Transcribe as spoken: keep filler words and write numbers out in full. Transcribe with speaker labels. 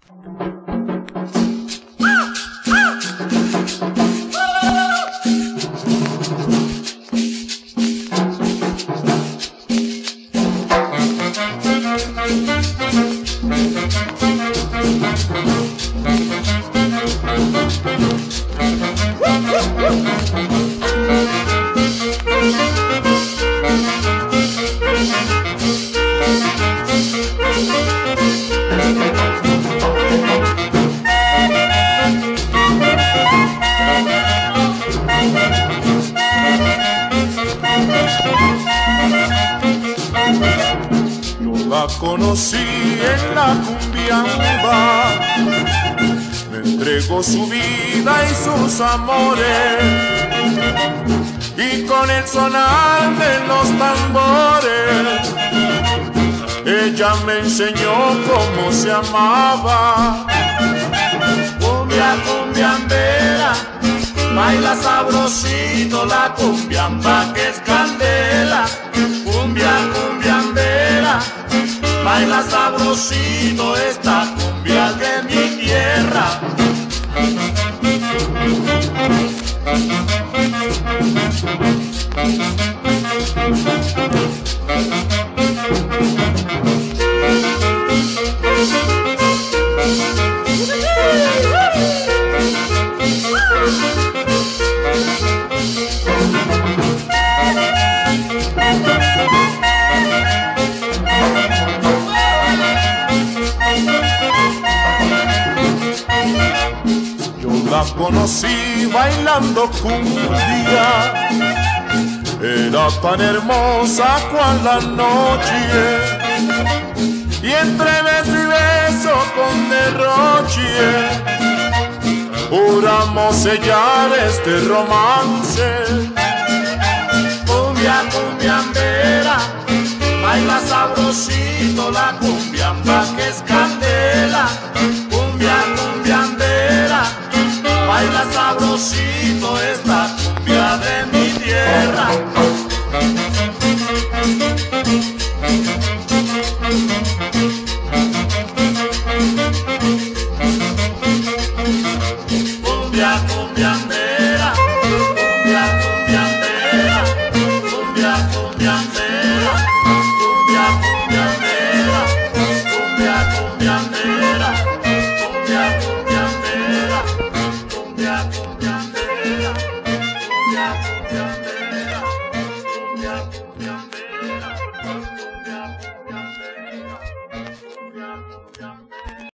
Speaker 1: Conocí en la cumbiamba, me entregó su vida y sus amores, y con el sonar de los tambores ella me enseñó cómo se amaba. Cumbia, cumbiambera, baila sabrosito la cumbiamba que es candela. Cumbia, cumbiambera, baila sabrosito esta cumbia de mi tierra. La conocí bailando cumbia, era tan hermosa cual la noche, y entre beso y beso con derroche juramos sellar este romance. Cumbia, cumbiambera, baila sabrosito la cumbiamba que es